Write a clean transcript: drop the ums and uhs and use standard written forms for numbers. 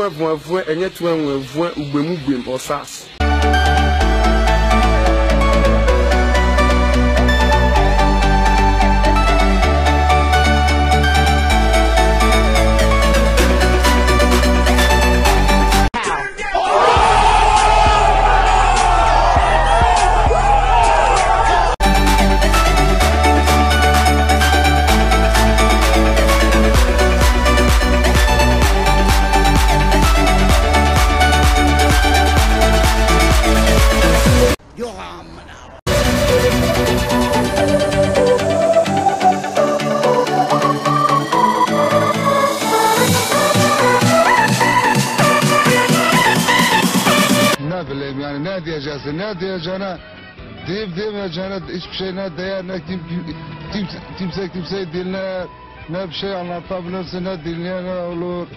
vuan enye tuan vuan ugbem osas yani ne diyeceksin, ne diyeceğine deyip demeyeceğine hiçbir şey ne değer, ne kimseyi dinler, ne bir şey anlatabilirsin, ne dinleyen ne olur.